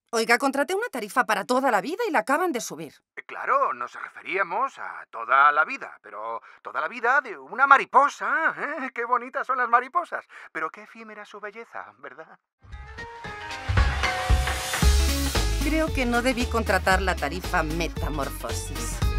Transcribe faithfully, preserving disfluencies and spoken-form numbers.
Oiga, contraté una tarifa para toda la vida y la acaban de subir. Eh, Claro, nos referíamos a toda la vida, pero toda la vida de una mariposa. ¿Eh? Qué bonitas son las mariposas, pero qué efímera su belleza, ¿verdad? Creo que no debí contratar la tarifa Metamorfosis.